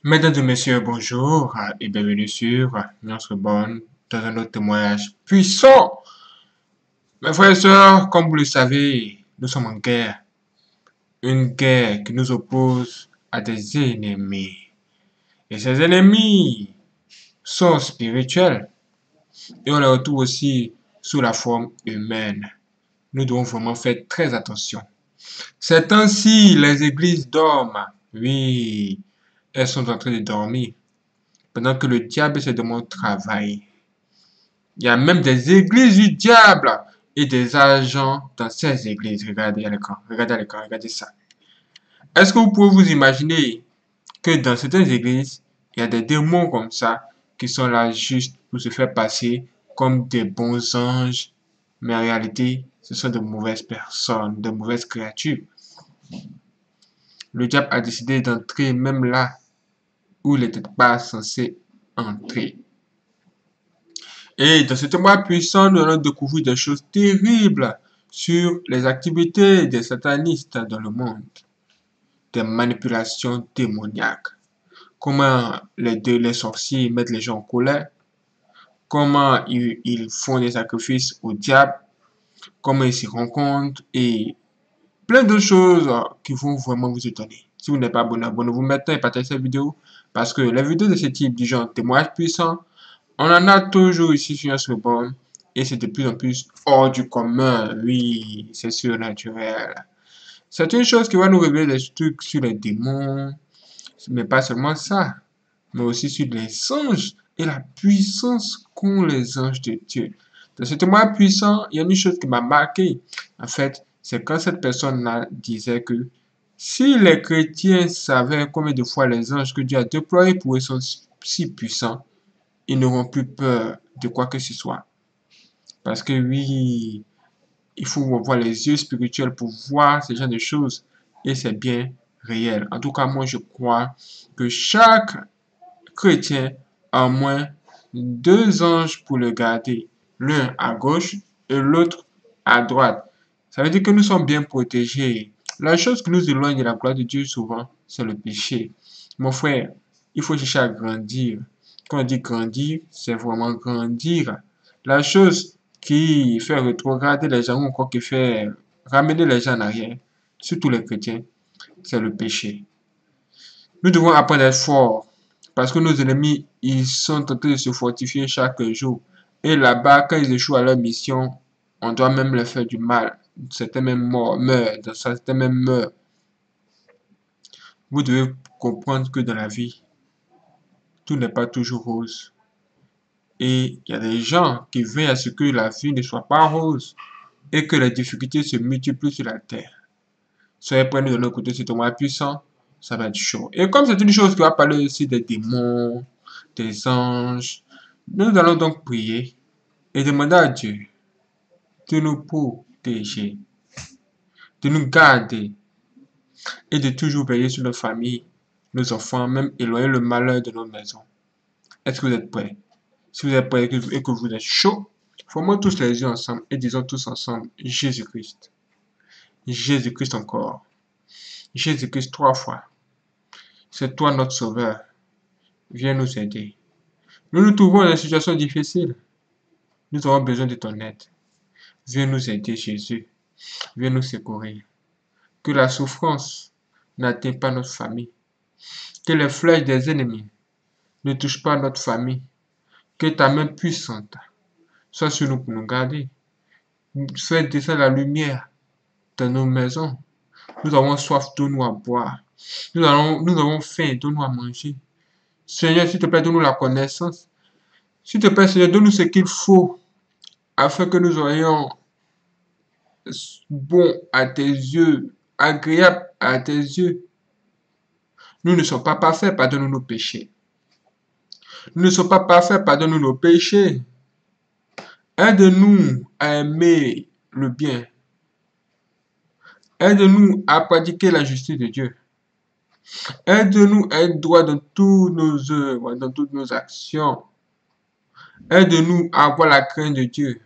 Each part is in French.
Mesdames et messieurs, bonjour et bienvenue sur notre bonne dans un autre témoignage puissant. Mes frères et sœurs, comme vous le savez, nous sommes en guerre. Une guerre qui nous oppose à des ennemis. Et ces ennemis sont spirituels et on les retrouve aussi sous la forme humaine. Nous devons vraiment faire très attention. Ces temps-ci, les églises dorment. Oui, elles sont en train de dormir. Pendant que le diable essaie de mon travail. Il y a même des églises du diable et des agents dans ces églises. Regardez à l'écran, regardez ça. Est-ce que vous pouvez vous imaginer que dans certaines églises, il y a des démons comme ça qui sont là juste pour se faire passer comme des bons anges, mais en réalité, ce sont de mauvaises personnes, de mauvaises créatures. Le diable a décidé d'entrer même là où il n'était pas censé entrer. Et dans ce témoin puissant, nous allons découvrir des choses terribles sur les activités des satanistes dans le monde, des manipulations démoniaques, comment les sorciers mettent les gens en colère, comment ils font des sacrifices au diable, comment ils s'y rencontrent et plein de choses qui vont vraiment vous étonner. Si vous n'êtes pas abonné, abonnez-vous maintenant et partagez cette vidéo parce que les vidéos de ce type, du genre témoignage puissant, on en a toujours ici sur notre bord et c'est de plus en plus hors du commun. Oui, c'est surnaturel. C'est une chose qui va nous révéler des trucs sur les démons, mais pas seulement ça, mais aussi sur les anges et la puissance qu'ont les anges de Dieu. Dans ce témoin puissant, il y a une chose qui m'a marqué. En fait, c'est quand cette personne-là disait que si les chrétiens savaient combien de fois les anges que Dieu a déployés pour eux sont si puissants, ils n'auront plus peur de quoi que ce soit. Parce que oui, il faut avoir les yeux spirituels pour voir ce genre de choses. Et c'est bien réel. En tout cas, moi, je crois que chaque chrétien a au moins deux anges pour le garder. L'un à gauche et l'autre à droite. Ça veut dire que nous sommes bien protégés. La chose qui nous éloigne de la gloire de Dieu souvent, c'est le péché. Mon frère, il faut chercher à grandir. Quand on dit grandir, c'est vraiment grandir. La chose qui fait rétrograder les gens ou encore qui fait ramener les gens en arrière, surtout les chrétiens, c'est le péché. Nous devons apprendre à être forts parce que nos ennemis, ils sont en train de se fortifier chaque jour. Et là-bas, quand ils échouent à leur mission, on doit même leur faire du mal. Certains même meurent, certains même meurent. Vous devez comprendre que dans la vie, tout n'est pas toujours rose. Et il y a des gens qui veillent à ce que la vie ne soit pas rose et que les difficultés se multiplient sur la terre. Soyez prêts de l'autre côté, c'est ton puissant, ça va être chaud. Et comme c'est une chose qui va parler aussi des démons, des anges, nous allons donc prier et demander à Dieu de nous protéger, de nous garder et de toujours veiller sur nos familles, nos enfants, même éloigner le malheur de nos maisons. Est-ce que vous êtes prêts? Si vous êtes prêts et que vous êtes chaud, formons tous les yeux ensemble et disons tous ensemble Jésus-Christ. Jésus-Christ encore. Jésus-Christ 3 fois. C'est toi notre sauveur. Viens nous aider. Nous nous trouvons dans une situation difficile. Nous avons besoin de ton aide. Viens nous aider, Jésus. Viens nous secourir. Que la souffrance n'atteigne pas notre famille. Que les flèches des ennemis ne touchent pas notre famille. Que ta main puissante soit sur nous pour nous garder. Fais descendre la lumière dans nos maisons. Nous avons soif, donne-nous à boire. Nous avons faim, donne-nous à manger. Seigneur, s'il te plaît, donne-nous la connaissance. S'il te plaît, Seigneur, donne-nous ce qu'il faut afin que nous soyons bons à tes yeux, agréables à tes yeux. Nous ne sommes pas parfaits, pardonne-nous nos péchés. Nous ne sommes pas parfaits, pardonne-nous nos péchés. Aide-nous à aimer le bien. Aide-nous à pratiquer la justice de Dieu. Aide-nous à être droit dans toutes nos œuvres, dans toutes nos actions. Aide-nous à avoir la crainte de Dieu.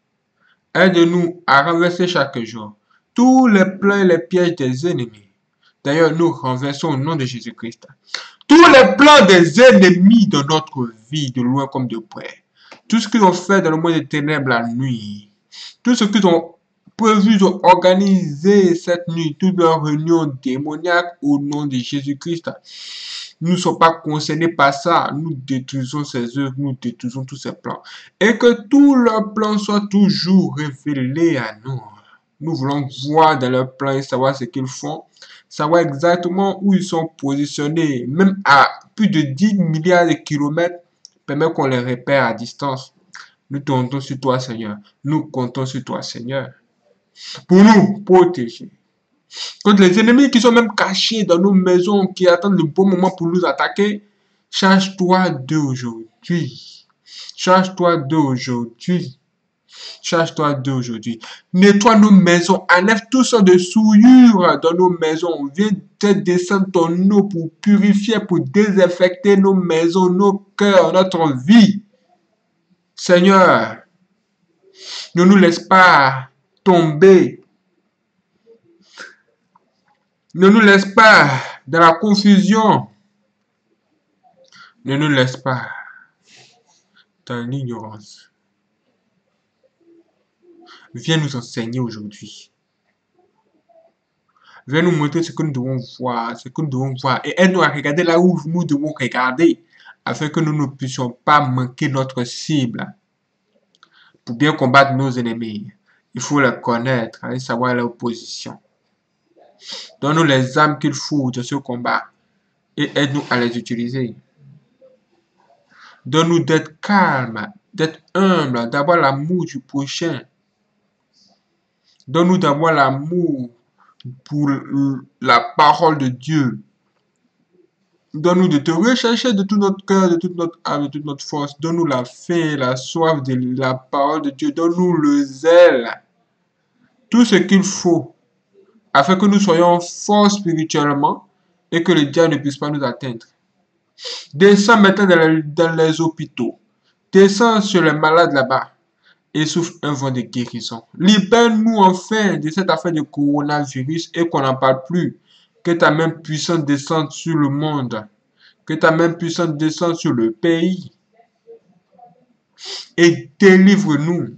Aide-nous à renverser chaque jour tous les plans et les pièges des ennemis. D'ailleurs, nous renversons au nom de Jésus-Christ tous les plans des ennemis de notre vie, de loin comme de près. Tout ce qu'ils ont fait dans le monde des ténèbres la nuit. Tout ce qu'ils ont prévu d'organiser cette nuit, toute leur réunion démoniaque au nom de Jésus-Christ. Nous ne sommes pas concernés par ça. Nous détruisons ces œuvres, nous détruisons tous ces plans. Et que tous leurs plans soient toujours révélés à nous. Nous voulons voir dans leurs plans et savoir ce qu'ils font. Savoir exactement où ils sont positionnés. Même à plus de 10 milliards de kilomètres, permet qu'on les repère à distance. Nous comptons sur toi, Seigneur. Nous comptons sur toi, Seigneur. Pour nous protéger. Contre les ennemis qui sont même cachés dans nos maisons, qui attendent le bon moment pour nous attaquer, charge-toi d'eux aujourd'hui. Charge-toi d'eux aujourd'hui. Charge-toi d'eux aujourd'hui. Nettoie nos maisons. Enlève tout ça de souillure dans nos maisons. Viens te descendre ton eau pour purifier, pour désinfecter nos maisons, nos cœurs, notre vie. Seigneur, ne nous laisse pas tomber. Ne nous laisse pas dans la confusion. Ne nous laisse pas dans l'ignorance. Viens nous enseigner aujourd'hui. Viens nous montrer ce que nous devons voir, et aide-nous à regarder là où nous devons regarder, afin que nous ne puissions pas manquer notre cible. Pour bien combattre nos ennemis, il faut les connaître et savoir leur position. Donne-nous les armes qu'il faut de ce combat et aide-nous à les utiliser. Donne-nous d'être calme, d'être humble, d'avoir l'amour du prochain. Donne-nous d'avoir l'amour pour la parole de Dieu. Donne-nous de te rechercher de tout notre cœur, de toute notre âme, de toute notre force. Donne-nous la faim, la soif de la parole de Dieu. Donne-nous le zèle. Tout ce qu'il faut afin que nous soyons forts spirituellement et que le diable ne puisse pas nous atteindre. Descends maintenant dans les hôpitaux. Descends sur les malades là-bas et souffle un vent de guérison. Libère-nous enfin de cette affaire de coronavirus et qu'on n'en parle plus. Que ta main puissante descende sur le monde. Que ta main puissante descende sur le pays. Et délivre-nous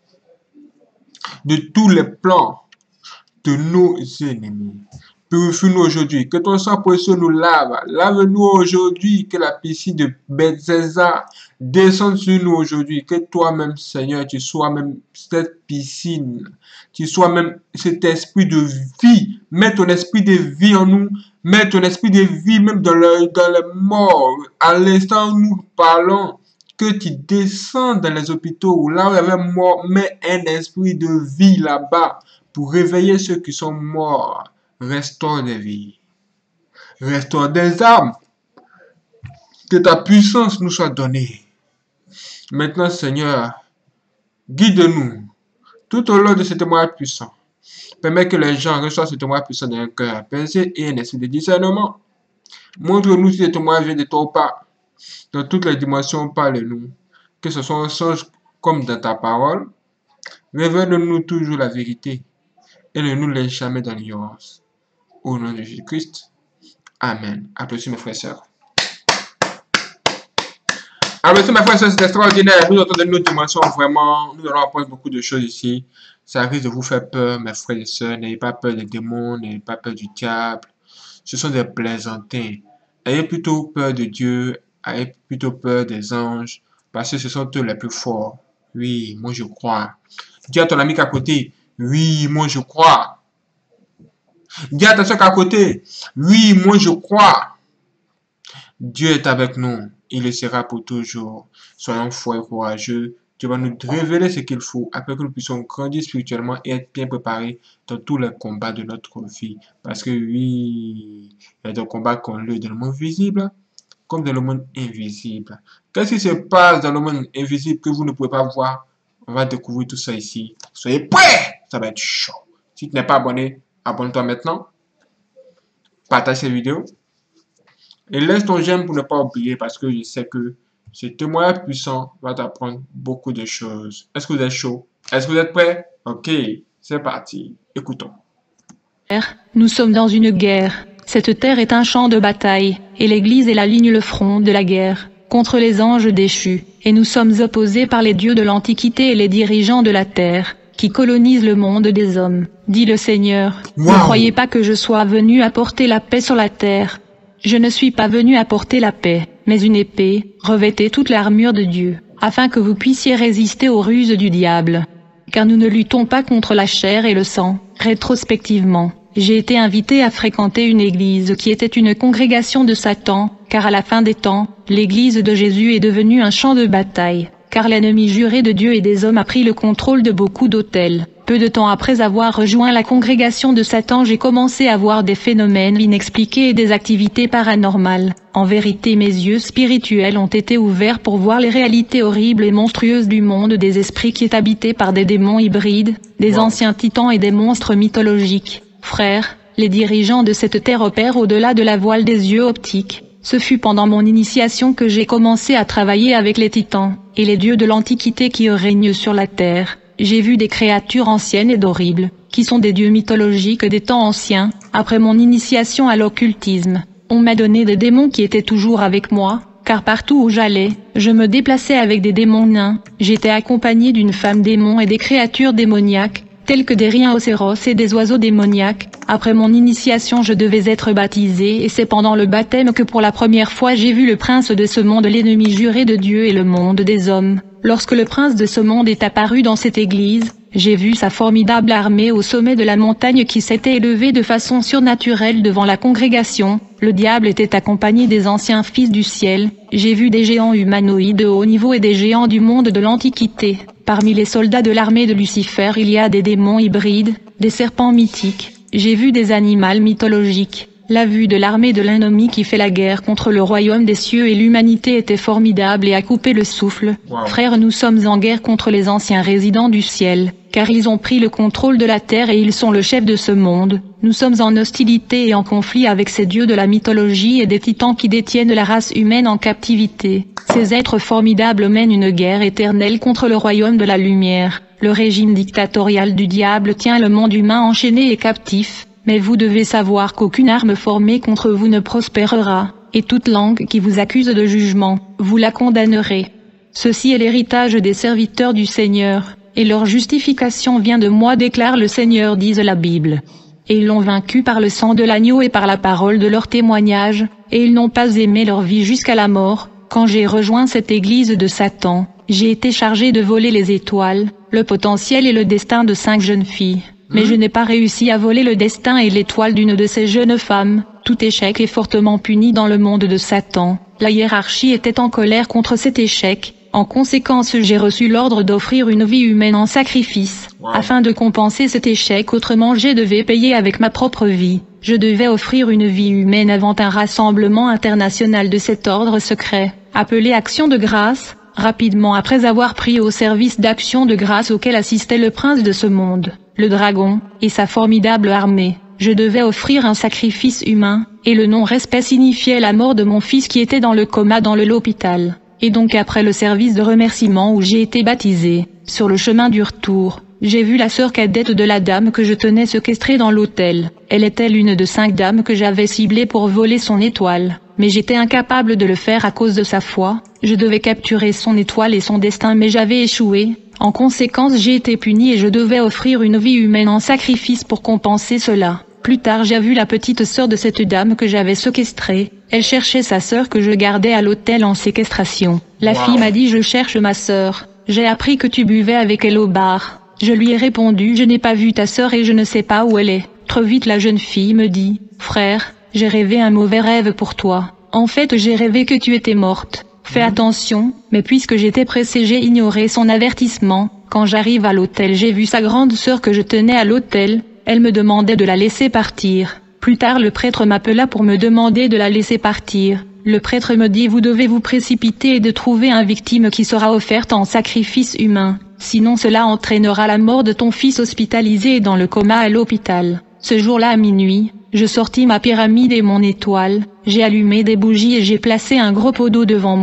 de tous les plans de nos ennemis. Purifie-nous aujourd'hui. Que ton sang précieux nous lave. Lave-nous aujourd'hui. Que la piscine de Bethesda descende sur nous aujourd'hui. Que toi-même, Seigneur, tu sois même cette piscine. Tu sois même cet esprit de vie. Mets ton esprit de vie en nous. Mets ton esprit de vie même dans les morts. À l'instant où nous parlons, que tu descends dans les hôpitaux. Là où il y avait mort, mets un esprit de vie là-bas pour réveiller ceux qui sont morts. Restaure des vies. Restaure des âmes. Que ta puissance nous soit donnée. Maintenant, Seigneur, guide-nous tout au long de ce témoignage puissant. Permets que les gens reçoivent ce témoignage puissant d'un cœur apaisé et un esprit de discernement. Montre-nous si ce témoignage vient de toi ou pas. Dans toutes les dimensions, parle-nous. Que ce soit un songe comme dans ta parole. Révèle-nous toujours la vérité et ne nous laisse jamais dans l'ignorance. Au nom de Jésus-Christ. Amen. Applaudissez mes frères et sœurs. Applaudissez mes frères et sœurs, c'est extraordinaire. Nous entendons une autre dimension, vraiment. Nous allons apprendre beaucoup de choses ici. Ça risque de vous faire peur, mes frères et sœurs. N'ayez pas peur des démons, n'ayez pas peur du diable. Ce sont des plaisantins. Ayez plutôt peur de Dieu, ayez plutôt peur des anges, parce que ce sont eux les plus forts. Oui, moi je crois. Dis à ton ami qu'à côté, oui, moi je crois. Dis à ta soeur qu'à côté, oui, moi je crois. Dieu est avec nous, il le sera pour toujours. Soyons forts et courageux. Dieu va nous révéler ce qu'il faut afin que nous puissions grandir spirituellement et être bien préparés dans tous les combats de notre vie. Parce que oui, il y a des combats qu'on lutte dans le monde visible comme dans le monde invisible. Qu'est-ce qui se passe dans le monde invisible que vous ne pouvez pas voir? On va découvrir tout ça ici. Soyez prêts! Ça va être chaud. Si tu n'es pas abonné, abonne-toi maintenant. Partage cette vidéo. Et laisse ton j'aime pour ne pas oublier parce que je sais que ce témoignage puissant va t'apprendre beaucoup de choses. Est-ce que vous êtes chaud? Est-ce que vous êtes prêts? Ok, c'est parti. Écoutons. Nous sommes dans une guerre. Cette terre est un champ de bataille, et l'Église est la ligne le front de la guerre, contre les anges déchus, et nous sommes opposés par les dieux de l'Antiquité et les dirigeants de la terre, qui colonisent le monde des hommes, dit le Seigneur. Wow. Ne croyez pas que je sois venu apporter la paix sur la terre. Je ne suis pas venu apporter la paix, mais une épée, revêtez toute l'armure de Dieu, afin que vous puissiez résister aux ruses du diable. Car nous ne luttons pas contre la chair et le sang. Rétrospectivement, j'ai été invité à fréquenter une église qui était une congrégation de Satan, car à la fin des temps, l'église de Jésus est devenue un champ de bataille, car l'ennemi juré de Dieu et des hommes a pris le contrôle de beaucoup d'autels. Peu de temps après avoir rejoint la congrégation de Satan, j'ai commencé à voir des phénomènes inexpliqués et des activités paranormales. En vérité, mes yeux spirituels ont été ouverts pour voir les réalités horribles et monstrueuses du monde des esprits qui est habité par des démons hybrides, des anciens titans et des monstres mythologiques. Frères, les dirigeants de cette terre opèrent au-delà de la voile des yeux optiques. Ce fut pendant mon initiation que j'ai commencé à travailler avec les titans, et les dieux de l'Antiquité qui règnent sur la terre. J'ai vu des créatures anciennes et d'horribles, qui sont des dieux mythologiques des temps anciens. Après mon initiation à l'occultisme, on m'a donné des démons qui étaient toujours avec moi, car partout où j'allais, je me déplaçais avec des démons nains. J'étais accompagné d'une femme démon et des créatures démoniaques, tels que des rhinocéros et des oiseaux démoniaques. Après mon initiation, je devais être baptisé, et c'est pendant le baptême que pour la première fois j'ai vu le prince de ce monde, l'ennemi juré de Dieu et le monde des hommes. Lorsque le prince de ce monde est apparu dans cette église, j'ai vu sa formidable armée au sommet de la montagne qui s'était élevée de façon surnaturelle devant la congrégation. Le diable était accompagné des anciens fils du ciel. J'ai vu des géants humanoïdes de haut niveau et des géants du monde de l'Antiquité. Parmi les soldats de l'armée de Lucifer, il y a des démons hybrides, des serpents mythiques. J'ai vu des animaux mythologiques. La vue de l'armée de l'ennemi qui fait la guerre contre le royaume des cieux et l'humanité était formidable et a coupé le souffle. Wow. Frères, nous sommes en guerre contre les anciens résidents du ciel, car ils ont pris le contrôle de la terre et ils sont le chef de ce monde. Nous sommes en hostilité et en conflit avec ces dieux de la mythologie et des titans qui détiennent la race humaine en captivité. Ces êtres formidables mènent une guerre éternelle contre le royaume de la lumière. Le régime dictatorial du diable tient le monde humain enchaîné et captif. Mais vous devez savoir qu'aucune arme formée contre vous ne prospérera, et toute langue qui vous accuse de jugement, vous la condamnerez. Ceci est l'héritage des serviteurs du Seigneur, et leur justification vient de moi, déclare le Seigneur, dise la Bible. Et ils l'ont vaincu par le sang de l'agneau et par la parole de leur témoignage, et ils n'ont pas aimé leur vie jusqu'à la mort. Quand j'ai rejoint cette église de Satan, j'ai été chargé de voler les étoiles, le potentiel et le destin de 5 jeunes filles. Mais je n'ai pas réussi à voler le destin et l'étoile d'une de ces jeunes femmes. Tout échec est fortement puni dans le monde de Satan. La hiérarchie était en colère contre cet échec. En conséquence, j'ai reçu l'ordre d'offrir une vie humaine en sacrifice, afin de compenser cet échec. Autrement, je devais payer avec ma propre vie. Je devais offrir une vie humaine avant un rassemblement international de cet ordre secret, appelé Action de grâce. Rapidement après avoir pris au service d'Action de grâce auquel assistait le prince de ce monde, le dragon, et sa formidable armée, je devais offrir un sacrifice humain, et le non-respect signifiait la mort de mon fils qui était dans le coma dans l'hôpital. Et donc après le service de remerciement où j'ai été baptisé, sur le chemin du retour, j'ai vu la sœur cadette de la dame que je tenais séquestrée dans l'hôtel. Elle était l'une de 5 dames que j'avais ciblées pour voler son étoile. Mais j'étais incapable de le faire à cause de sa foi. Je devais capturer son étoile et son destin, mais j'avais échoué. En conséquence, j'ai été puni et je devais offrir une vie humaine en sacrifice pour compenser cela. Plus tard, j'ai vu la petite sœur de cette dame que j'avais séquestrée. Elle cherchait sa sœur que je gardais à l'hôtel en séquestration. La fille m'a dit « Je cherche ma sœur. J'ai appris que tu buvais avec elle au bar. » Je lui ai répondu « Je n'ai pas vu ta sœur et je ne sais pas où elle est. » Trop vite, la jeune fille me dit « Frère, j'ai rêvé un mauvais rêve pour toi. En fait, j'ai rêvé que tu étais morte. Fais attention. » Mais puisque j'étais pressé, j'ai ignoré son avertissement. Quand j'arrive à l'hôtel, j'ai vu sa grande sœur que je tenais à l'hôtel. Elle me demandait de la laisser partir. Plus tard, le prêtre m'appela pour me demander de la laisser partir. Le prêtre me dit « Vous devez vous précipiter et de trouver une victime qui sera offerte en sacrifice humain. Sinon cela entraînera la mort de ton fils hospitalisé dans le coma à l'hôpital. » Ce jour-là à minuit, je sortis ma pyramide et mon étoile, j'ai allumé des bougies et j'ai placé un gros pot d'eau devant moi.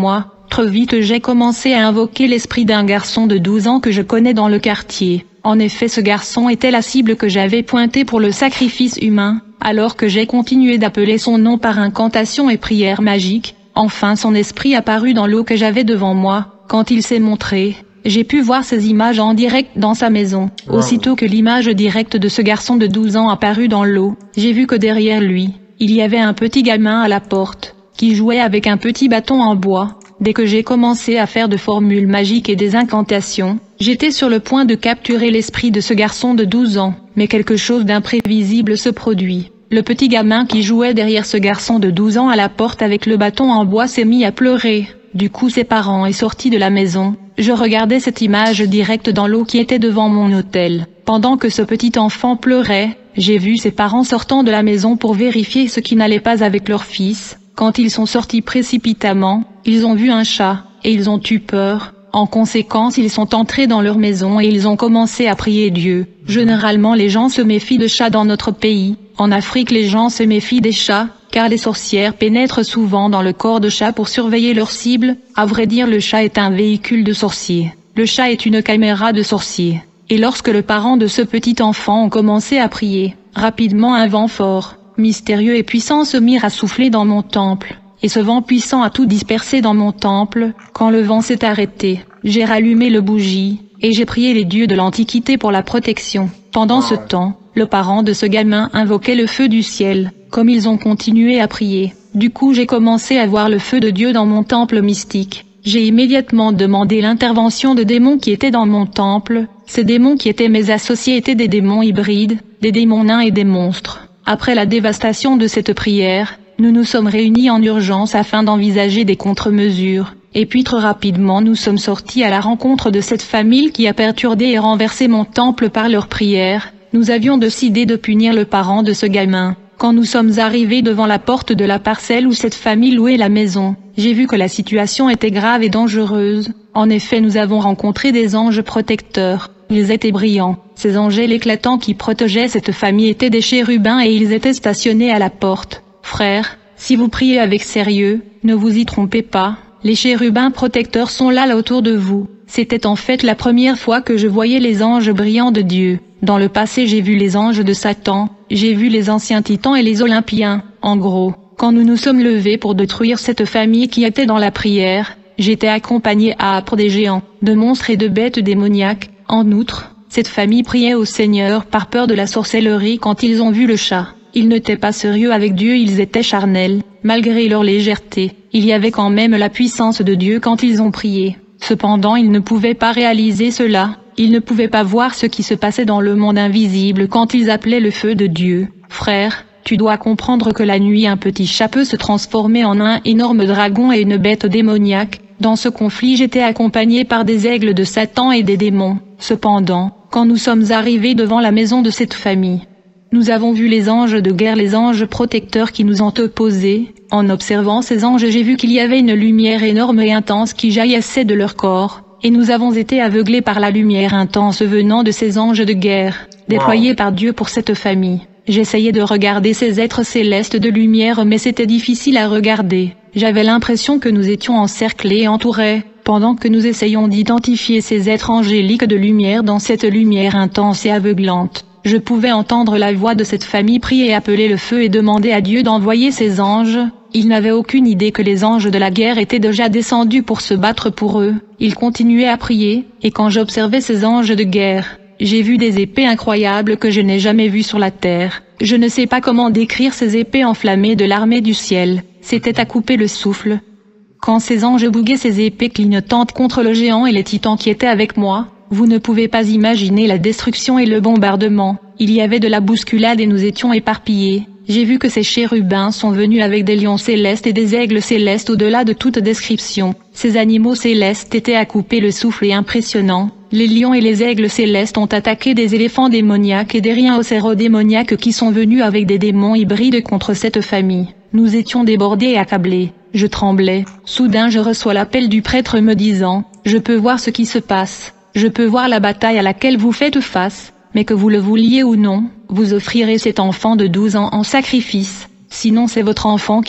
Trop vite j'ai commencé à invoquer l'esprit d'un garçon de 12 ans que je connais dans le quartier. En effet, ce garçon était la cible que j'avais pointée pour le sacrifice humain, alors que j'ai continué d'appeler son nom par incantation et prière magique. Enfin son esprit apparut dans l'eau que j'avais devant moi. Quand il s'est montré, j'ai pu voir ces images en direct dans sa maison. Wow. Aussitôt que l'image directe de ce garçon de 12 ans apparut dans l'eau, j'ai vu que derrière lui, il y avait un petit gamin à la porte, qui jouait avec un petit bâton en bois. Dès que j'ai commencé à faire de formules magiques et des incantations, j'étais sur le point de capturer l'esprit de ce garçon de 12 ans, mais quelque chose d'imprévisible se produit. Le petit gamin qui jouait derrière ce garçon de 12 ans à la porte avec le bâton en bois s'est mis à pleurer. Du coup ses parents est sorti de la maison. Je regardais cette image directe dans l'eau qui était devant mon hôtel. Pendant que ce petit enfant pleurait, j'ai vu ses parents sortant de la maison pour vérifier ce qui n'allait pas avec leur fils. Quand ils sont sortis précipitamment, ils ont vu un chat, et ils ont eu peur. En conséquence, ils sont entrés dans leur maison et ils ont commencé à prier Dieu. Généralement, les gens se méfient de chats dans notre pays. En Afrique, les gens se méfient des chats, car les sorcières pénètrent souvent dans le corps de chats pour surveiller leurs cibles. À vrai dire, le chat est un véhicule de sorcier. Le chat est une caméra de sorcier. Et lorsque le parent de ce petit enfant ont commencé à prier, rapidement un vent fort, mystérieux et puissant se mirent à souffler dans mon temple. Et ce vent puissant a tout dispersé dans mon temple. Quand le vent s'est arrêté, j'ai rallumé le bougie, et j'ai prié les dieux de l'Antiquité pour la protection. Pendant ce temps, le parent de ce gamin invoquait le feu du ciel, comme ils ont continué à prier. Du coup j'ai commencé à voir le feu de Dieu dans mon temple mystique. J'ai immédiatement demandé l'intervention de démons qui étaient dans mon temple. Ces démons qui étaient mes associés étaient des démons hybrides, des démons nains et des monstres. Après la dévastation de cette prière, nous nous sommes réunis en urgence afin d'envisager des contre-mesures. Et puis très rapidement nous sommes sortis à la rencontre de cette famille qui a perturbé et renversé mon temple par leurs prières. Nous avions décidé de punir le parent de ce gamin. Quand nous sommes arrivés devant la porte de la parcelle où cette famille louait la maison, j'ai vu que la situation était grave et dangereuse. En effet, nous avons rencontré des anges protecteurs. Ils étaient brillants. Ces angels éclatants qui protégeaient cette famille étaient des chérubins et ils étaient stationnés à la porte. Frères, si vous priez avec sérieux, ne vous y trompez pas. Les chérubins protecteurs sont là autour de vous. C'était en fait la première fois que je voyais les anges brillants de Dieu. Dans le passé, j'ai vu les anges de Satan, j'ai vu les anciens titans et les Olympiens. En gros, quand nous nous sommes levés pour détruire cette famille qui était dans la prière, j'étais accompagné âpre des géants, de monstres et de bêtes démoniaques. En outre, cette famille priait au Seigneur par peur de la sorcellerie quand ils ont vu le chat. Ils n'étaient pas sérieux avec Dieu, ils étaient charnels. Malgré leur légèreté, il y avait quand même la puissance de Dieu quand ils ont prié. Cependant, ils ne pouvaient pas réaliser cela. Ils ne pouvaient pas voir ce qui se passait dans le monde invisible quand ils appelaient le feu de Dieu. Frère, tu dois comprendre que la nuit un petit chat peut se transformer en un énorme dragon et une bête démoniaque. Dans ce conflit, j'étais accompagné par des aigles de Satan et des démons. Cependant, quand nous sommes arrivés devant la maison de cette famille, nous avons vu les anges de guerre, les anges protecteurs qui nous ont opposés. En observant ces anges, j'ai vu qu'il y avait une lumière énorme et intense qui jaillissait de leur corps. Et nous avons été aveuglés par la lumière intense venant de ces anges de guerre, déployés par Dieu pour cette famille. J'essayais de regarder ces êtres célestes de lumière mais c'était difficile à regarder. J'avais l'impression que nous étions encerclés et entourés, pendant que nous essayions d'identifier ces êtres angéliques de lumière dans cette lumière intense et aveuglante. Je pouvais entendre la voix de cette famille prier et appeler le feu et demander à Dieu d'envoyer ses anges. Ils n'avaient aucune idée que les anges de la guerre étaient déjà descendus pour se battre pour eux. Ils continuaient à prier, et quand j'observais ces anges de guerre, j'ai vu des épées incroyables que je n'ai jamais vues sur la terre. Je ne sais pas comment décrire ces épées enflammées de l'armée du ciel. C'était à couper le souffle. Quand ces anges bouguaient ces épées clignotantes contre le géant et les titans qui étaient avec moi, vous ne pouvez pas imaginer la destruction et le bombardement. Il y avait de la bousculade et nous étions éparpillés. J'ai vu que ces chérubins sont venus avec des lions célestes et des aigles célestes au-delà de toute description. Ces animaux célestes étaient à couper le souffle et impressionnants. Les lions et les aigles célestes ont attaqué des éléphants démoniaques et des rhinocéros démoniaques qui sont venus avec des démons hybrides contre cette famille. Nous étions débordés et accablés. Je tremblais. Soudain je reçois l'appel du prêtre me disant « Je peux voir ce qui se passe. Je peux voir la bataille à laquelle vous faites face. Mais que vous le vouliez ou non, vous offrirez cet enfant de 12 ans en sacrifice. Sinon c'est votre enfant qui mourra. »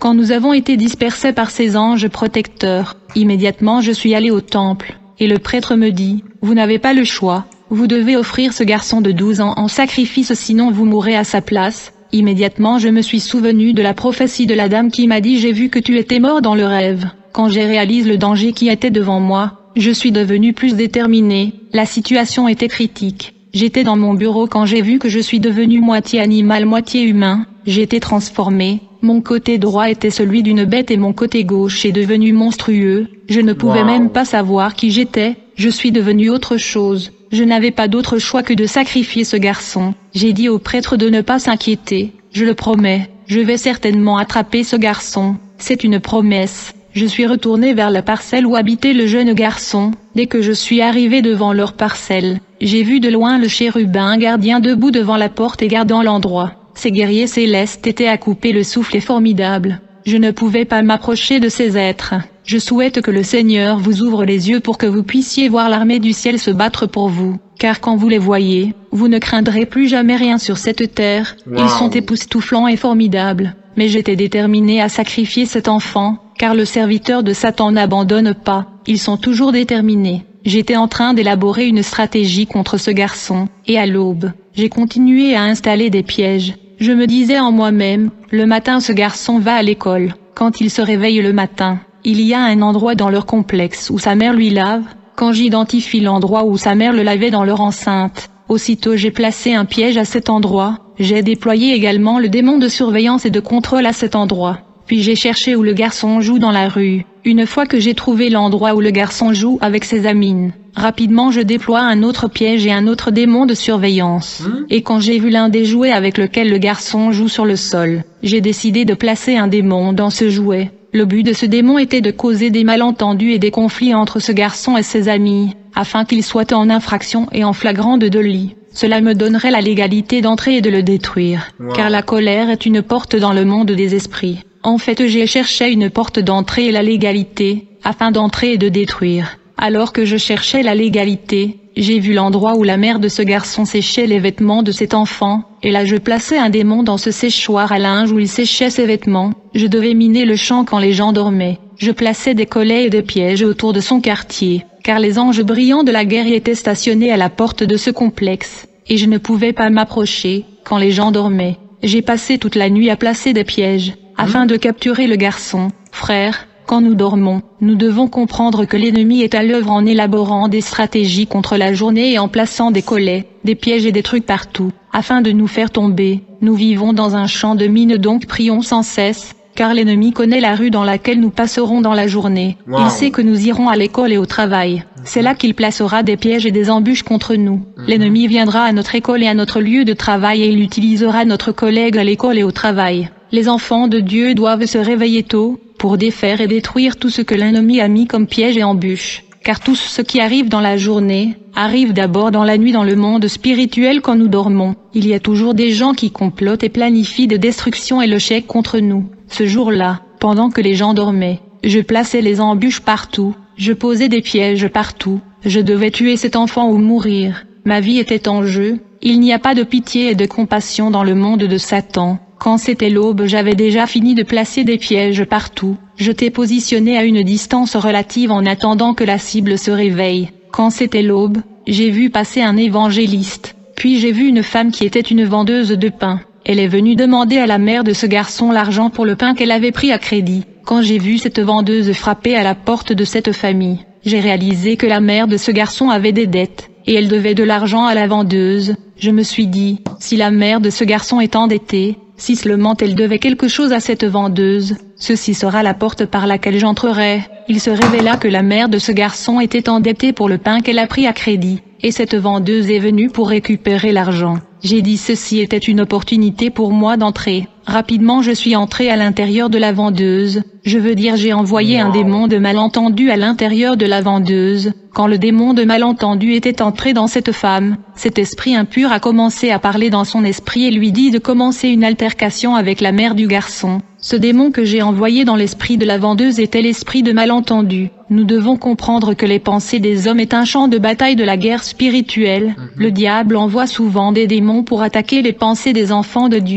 Quand nous avons été dispersés par ces anges protecteurs, immédiatement je suis allé au temple, et le prêtre me dit, vous n'avez pas le choix, vous devez offrir ce garçon de 12 ans en sacrifice sinon vous mourrez à sa place. Immédiatement je me suis souvenu de la prophétie de la dame qui m'a dit j'ai vu que tu étais mort dans le rêve. Quand j'ai réalisé le danger qui était devant moi, je suis devenu plus déterminé, la situation était critique. J'étais dans mon bureau quand j'ai vu que je suis devenu moitié animal moitié humain, j'étais transformé, mon côté droit était celui d'une bête et mon côté gauche est devenu monstrueux, je ne pouvais même pas savoir qui j'étais, je suis devenu autre chose, je n'avais pas d'autre choix que de sacrifier ce garçon, j'ai dit au prêtre de ne pas s'inquiéter, je le promets, je vais certainement attraper ce garçon, c'est une promesse. Je suis retourné vers la parcelle où habitait le jeune garçon. Dès que je suis arrivé devant leur parcelle, j'ai vu de loin le chérubin gardien debout devant la porte et gardant l'endroit. Ces guerriers célestes étaient à couper le souffle et formidables. Je ne pouvais pas m'approcher de ces êtres. Je souhaite que le Seigneur vous ouvre les yeux pour que vous puissiez voir l'armée du ciel se battre pour vous. Car quand vous les voyez, vous ne craindrez plus jamais rien sur cette terre. Ils sont époustouflants et formidables. Mais j'étais déterminé à sacrifier cet enfant, car le serviteur de Satan n'abandonne pas, ils sont toujours déterminés. J'étais en train d'élaborer une stratégie contre ce garçon, et à l'aube, j'ai continué à installer des pièges. Je me disais en moi-même, le matin ce garçon va à l'école. Quand il se réveille le matin, il y a un endroit dans leur complexe où sa mère lui lave. Quand j'identifie l'endroit où sa mère le lavait dans leur enceinte, aussitôt j'ai placé un piège à cet endroit. J'ai déployé également le démon de surveillance et de contrôle à cet endroit. Puis j'ai cherché où le garçon joue dans la rue. Une fois que j'ai trouvé l'endroit où le garçon joue avec ses amines, rapidement je déploie un autre piège et un autre démon de surveillance. Et quand j'ai vu l'un des jouets avec lequel le garçon joue sur le sol, j'ai décidé de placer un démon dans ce jouet. Le but de ce démon était de causer des malentendus et des conflits entre ce garçon et ses amis, afin qu'il soit en infraction et en flagrant de délit. Cela me donnerait la légalité d'entrer et de le détruire, car la colère est une porte dans le monde des esprits. En fait, j'ai cherché une porte d'entrée et la légalité, afin d'entrer et de détruire. Alors que je cherchais la légalité, j'ai vu l'endroit où la mère de ce garçon séchait les vêtements de cet enfant, et là je plaçais un démon dans ce séchoir à linge où il séchait ses vêtements. Je devais miner le champ quand les gens dormaient. Je plaçais des collets et des pièges autour de son quartier, car les anges brillants de la guerre y étaient stationnés à la porte de ce complexe, et je ne pouvais pas m'approcher quand les gens dormaient. J'ai passé toute la nuit à placer des pièges, afin de capturer le garçon. Frère, quand nous dormons, nous devons comprendre que l'ennemi est à l'œuvre en élaborant des stratégies contre la journée et en plaçant des collets, des pièges et des trucs partout, afin de nous faire tomber. Nous vivons dans un champ de mines donc prions sans cesse, car l'ennemi connaît la rue dans laquelle nous passerons dans la journée. Il sait que nous irons à l'école et au travail. C'est là qu'il placera des pièges et des embûches contre nous. L'ennemi viendra à notre école et à notre lieu de travail et il utilisera notre collègue à l'école et au travail. Les enfants de Dieu doivent se réveiller tôt, pour défaire et détruire tout ce que l'ennemi a mis comme piège et embûche. Car tout ce qui arrive dans la journée, arrive d'abord dans la nuit dans le monde spirituel quand nous dormons. Il y a toujours des gens qui complotent et planifient des destructions et le chèque contre nous. Ce jour-là, pendant que les gens dormaient, je plaçais les embûches partout, je posais des pièges partout, je devais tuer cet enfant ou mourir. Ma vie était en jeu, il n'y a pas de pitié et de compassion dans le monde de Satan. Quand c'était l'aube, j'avais déjà fini de placer des pièges partout. Je t'ai positionné à une distance relative en attendant que la cible se réveille. Quand c'était l'aube, j'ai vu passer un évangéliste. Puis j'ai vu une femme qui était une vendeuse de pain. Elle est venue demander à la mère de ce garçon l'argent pour le pain qu'elle avait pris à crédit. Quand j'ai vu cette vendeuse frapper à la porte de cette famille, j'ai réalisé que la mère de ce garçon avait des dettes, et elle devait de l'argent à la vendeuse. Je me suis dit, si la mère de ce garçon est endettée, si seulement elle devait quelque chose à cette vendeuse, ceci sera la porte par laquelle j'entrerai. Il se révéla que la mère de ce garçon était endettée pour le pain qu'elle a pris à crédit, et cette vendeuse est venue pour récupérer l'argent. J'ai dit ceci était une opportunité pour moi d'entrer. Rapidement je suis entré à l'intérieur de la vendeuse, je veux dire j'ai envoyé un démon de malentendu à l'intérieur de la vendeuse. Quand le démon de malentendu était entré dans cette femme, cet esprit impur a commencé à parler dans son esprit et lui dit de commencer une altercation avec la mère du garçon. Ce démon que j'ai envoyé dans l'esprit de la vendeuse était l'esprit de malentendu. Nous devons comprendre que les pensées des hommes est un champ de bataille de la guerre spirituelle. Le diable envoie souvent des démons pour attaquer les pensées des enfants de Dieu.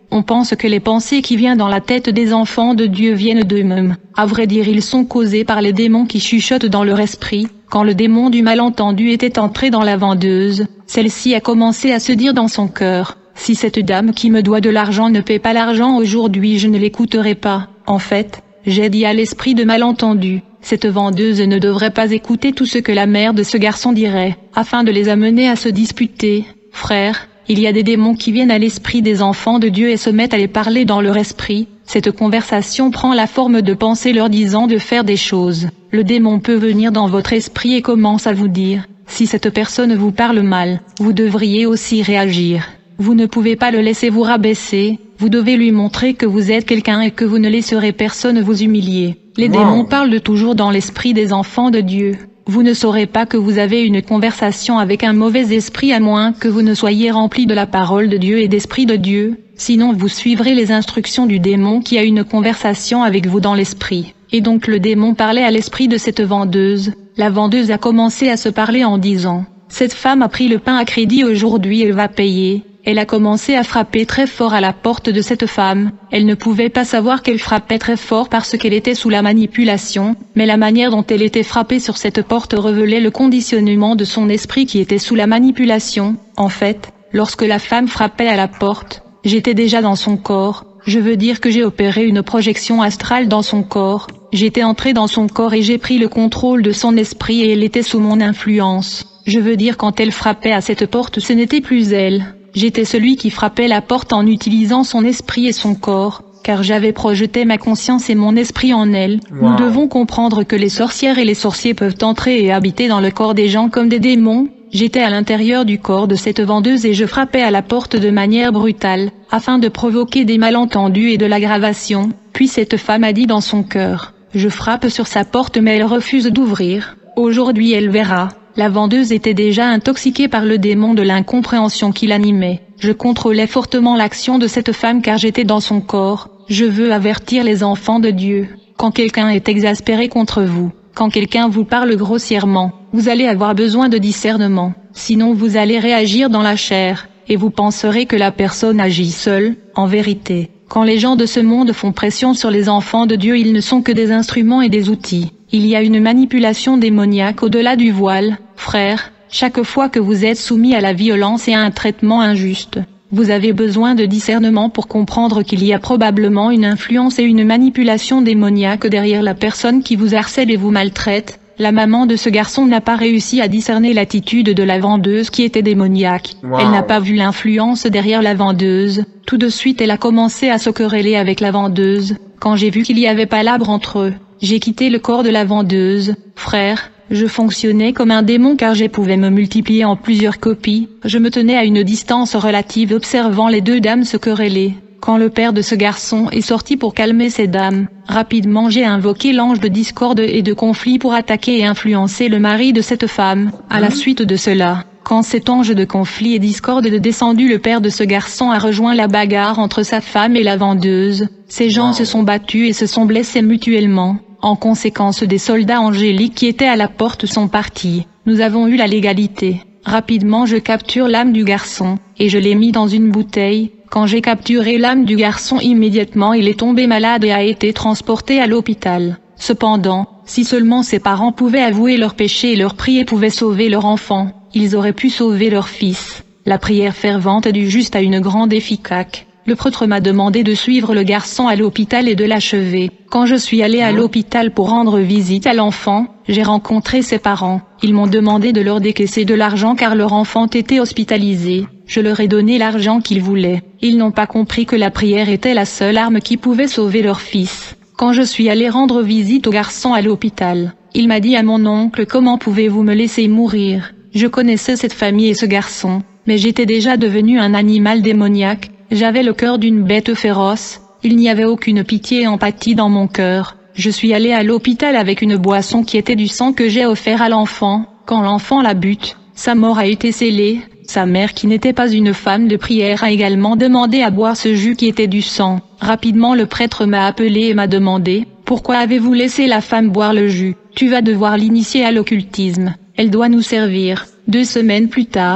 On pense que les pensées qui viennent dans la tête des enfants de Dieu viennent d'eux-mêmes. À vrai dire, ils sont causés par les démons qui chuchotent dans leur esprit. Quand le démon du malentendu était entré dans la vendeuse, celle-ci a commencé à se dire dans son cœur: si cette dame qui me doit de l'argent ne paie pas l'argent aujourd'hui, je ne l'écouterai pas. En fait, j'ai dit à l'esprit de malentendu: cette vendeuse ne devrait pas écouter tout ce que la mère de ce garçon dirait, afin de les amener à se disputer. Frère, il y a des démons qui viennent à l'esprit des enfants de Dieu et se mettent à les parler dans leur esprit. Cette conversation prend la forme de pensées leur disant de faire des choses. Le démon peut venir dans votre esprit et commence à vous dire: si cette personne vous parle mal, vous devriez aussi réagir. Vous ne pouvez pas le laisser vous rabaisser, vous devez lui montrer que vous êtes quelqu'un et que vous ne laisserez personne vous humilier. Les démons parlent toujours dans l'esprit des enfants de Dieu. Vous ne saurez pas que vous avez une conversation avec un mauvais esprit à moins que vous ne soyez rempli de la parole de Dieu et d'esprit de Dieu, sinon vous suivrez les instructions du démon qui a une conversation avec vous dans l'esprit. Et donc le démon parlait à l'esprit de cette vendeuse. La vendeuse a commencé à se parler en disant: cette femme a pris le pain à crédit aujourd'hui, elle va payer. Elle a commencé à frapper très fort à la porte de cette femme. Elle ne pouvait pas savoir qu'elle frappait très fort parce qu'elle était sous la manipulation, mais la manière dont elle était frappée sur cette porte révélait le conditionnement de son esprit qui était sous la manipulation. En fait, lorsque la femme frappait à la porte, j'étais déjà dans son corps. Je veux dire que j'ai opéré une projection astrale dans son corps. J'étais entré dans son corps et j'ai pris le contrôle de son esprit et elle était sous mon influence. Je veux dire, quand elle frappait à cette porte, ce n'était plus elle. J'étais celui qui frappait la porte en utilisant son esprit et son corps, car j'avais projeté ma conscience et mon esprit en elle. Nous devons comprendre que les sorcières et les sorciers peuvent entrer et habiter dans le corps des gens comme des démons. J'étais à l'intérieur du corps de cette vendeuse et je frappais à la porte de manière brutale, afin de provoquer des malentendus et de l'aggravation. Puis cette femme a dit dans son cœur: je frappe sur sa porte mais elle refuse d'ouvrir. Aujourd'hui elle verra. La vendeuse était déjà intoxiquée par le démon de l'incompréhension qui l'animait. Je contrôlais fortement l'action de cette femme car j'étais dans son corps. Je veux avertir les enfants de Dieu. Quand quelqu'un est exaspéré contre vous, quand quelqu'un vous parle grossièrement, vous allez avoir besoin de discernement. Sinon vous allez réagir dans la chair, et vous penserez que la personne agit seule. En vérité, quand les gens de ce monde font pression sur les enfants de Dieu, ils ne sont que des instruments et des outils. Il y a une manipulation démoniaque au-delà du voile. Frère, chaque fois que vous êtes soumis à la violence et à un traitement injuste, vous avez besoin de discernement pour comprendre qu'il y a probablement une influence et une manipulation démoniaque derrière la personne qui vous harcèle et vous maltraite. La maman de ce garçon n'a pas réussi à discerner l'attitude de la vendeuse qui était démoniaque. Elle n'a pas vu l'influence derrière la vendeuse. Tout de suite elle a commencé à se quereller avec la vendeuse. Quand j'ai vu qu'il n'y avait pas l'arbre entre eux, j'ai quitté le corps de la vendeuse. Frère, je fonctionnais comme un démon car je pouvais me multiplier en plusieurs copies. Je me tenais à une distance relative observant les deux dames se quereller. Quand le père de ce garçon est sorti pour calmer ces dames, rapidement j'ai invoqué l'ange de discorde et de conflit pour attaquer et influencer le mari de cette femme. À la suite de cela, quand cet ange de conflit et discorde est descendu, le père de ce garçon a rejoint la bagarre entre sa femme et la vendeuse. Ces gens se sont battus et se sont blessés mutuellement. En conséquence, des soldats angéliques qui étaient à la porte sont partis. Nous avons eu la légalité. Rapidement je capture l'âme du garçon, et je l'ai mis dans une bouteille. Quand j'ai capturé l'âme du garçon, immédiatement il est tombé malade et a été transporté à l'hôpital. Cependant, si seulement ses parents pouvaient avouer leurs péchés et leur prière pouvait sauver leur enfant, ils auraient pu sauver leur fils. La prière fervente du juste a une grande efficace. Le prêtre m'a demandé de suivre le garçon à l'hôpital et de l'achever. Quand je suis allé à l'hôpital pour rendre visite à l'enfant, j'ai rencontré ses parents. Ils m'ont demandé de leur décaisser de l'argent car leur enfant était hospitalisé. Je leur ai donné l'argent qu'ils voulaient. Ils n'ont pas compris que la prière était la seule arme qui pouvait sauver leur fils. Quand je suis allé rendre visite au garçon à l'hôpital, il m'a dit à mon oncle: comment pouvez-vous me laisser mourir? Je connaissais cette famille et ce garçon, mais j'étais déjà devenu un animal démoniaque. J'avais le cœur d'une bête féroce. Il n'y avait aucune pitié et empathie dans mon cœur. Je suis allé à l'hôpital avec une boisson qui était du sang que j'ai offert à l'enfant. Quand l'enfant la but, sa mort a été scellée. Sa mère, qui n'était pas une femme de prière, a également demandé à boire ce jus qui était du sang. Rapidement le prêtre m'a appelé et m'a demandé: pourquoi avez-vous laissé la femme boire le jus? Tu vas devoir l'initier à l'occultisme. Elle doit nous servir. 2 semaines plus tard,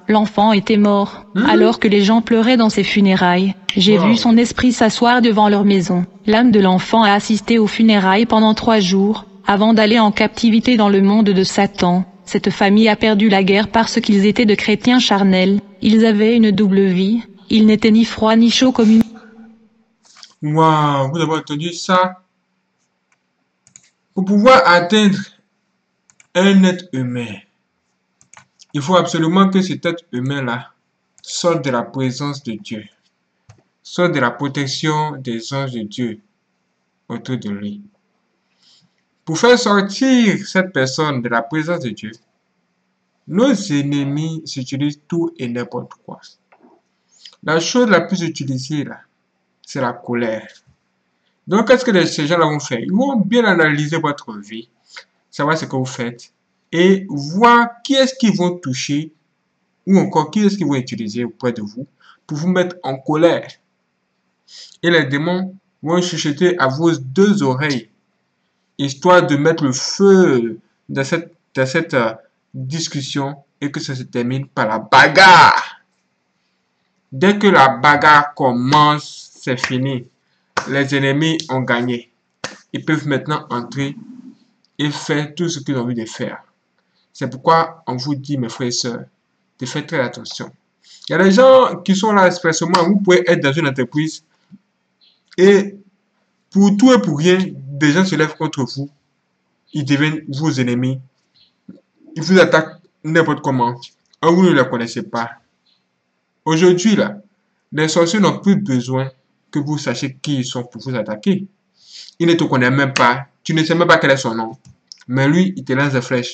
l'enfant était mort. Alors que les gens pleuraient dans ses funérailles, j'ai vu son esprit s'asseoir devant leur maison. L'âme de l'enfant a assisté aux funérailles pendant 3 jours, avant d'aller en captivité dans le monde de Satan. Cette famille a perdu la guerre parce qu'ils étaient de chrétiens charnels. Ils avaient une double vie. Ils n'étaient ni froid ni chaud comme une... Waouh, vous avez entendu ça? Pour pouvoir atteindre un être humain, il faut absolument que cet être humain-là sorte de la présence de Dieu, sorte de la protection des anges de Dieu autour de lui. Pour faire sortir cette personne de la présence de Dieu, nos ennemis utilisent tout et n'importe quoi. La chose la plus utilisée là, c'est la colère. Donc, qu'est-ce que ces gens-là vont faire? Ils vont bien analyser votre vie, savoir ce que vous faites, et voir qui est-ce qu'ils vont toucher, ou encore qui est-ce qu'ils vont utiliser auprès de vous, pour vous mettre en colère. Et les démons vont chuchoter à vos 2 oreilles, histoire de mettre le feu dans cette discussion, et que ça se termine par la bagarre. Dès que la bagarre commence, c'est fini. Les ennemis ont gagné. Ils peuvent maintenant entrer et faire tout ce qu'ils ont envie de faire. C'est pourquoi on vous dit, mes frères et sœurs, de faire très attention. Il y a des gens qui sont là expressément. Vous pouvez être dans une entreprise et pour tout et pour rien, des gens se lèvent contre vous. Ils deviennent vos ennemis. Ils vous attaquent n'importe comment. Or, vous ne les connaissez pas. Aujourd'hui, là, les sorciers n'ont plus besoin que vous sachiez qui ils sont pour vous attaquer. Il ne te connaît même pas. Tu ne sais même pas quel est son nom. Mais lui, il te lance des flèches.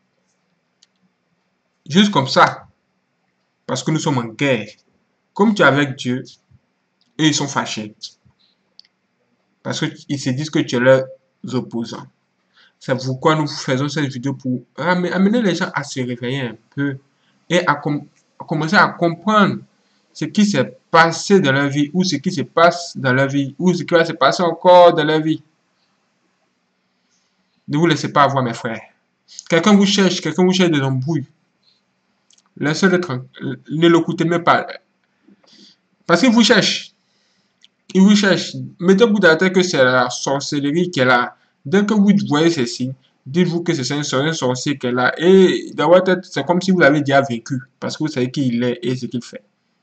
Juste comme ça. Parce que nous sommes en guerre. Comme tu es avec Dieu, et ils sont fâchés. Parce qu'ils se disent que tu es leurs opposants. C'est pourquoi nous faisons cette vidéo pour amener les gens à se réveiller un peu et à commencer à comprendre ce qui s'est passé dans leur vie ou ce qui se passe dans leur vie ou ce qui va se passer encore dans leur vie. Ne vous laissez pas avoir, mes frères. Quelqu'un vous cherche des embrouilles. Laissez-le tranquille. Ne l'écoutez même pas. Parce qu'il vous cherche. Il vous cherche. Mettez-vous dans la tête que c'est la sorcellerie qu'elle a. Dès que vous voyez ceci, dites-vous que c'est un sorcier qu'elle a. Et dans votre tête, c'est comme si vous l'avez déjà vaincu. Parce que vous savez qui il est et ce qu'il fait.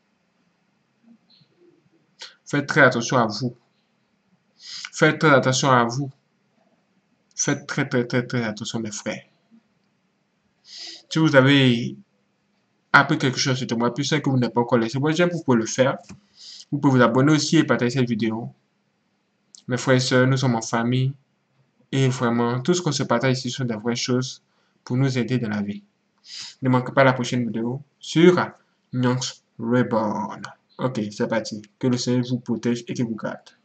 Faites très attention à vous. Faites très attention à vous. Faites très attention, mes frères. Si vous avez appris quelque chose sur moi, puis que vous n'avez pas encore laissé moi j'aime, vous pouvez le faire. Vous pouvez vous abonner aussi et partager cette vidéo. Mes frères et sœurs, nous sommes en famille. Et vraiment, tout ce qu'on se partage ici sont des vraies choses pour nous aider dans la vie. Ne manquez pas la prochaine vidéo sur Nyonks Reborn. Ok, c'est parti. Que le Seigneur vous protège et qu'il vous garde.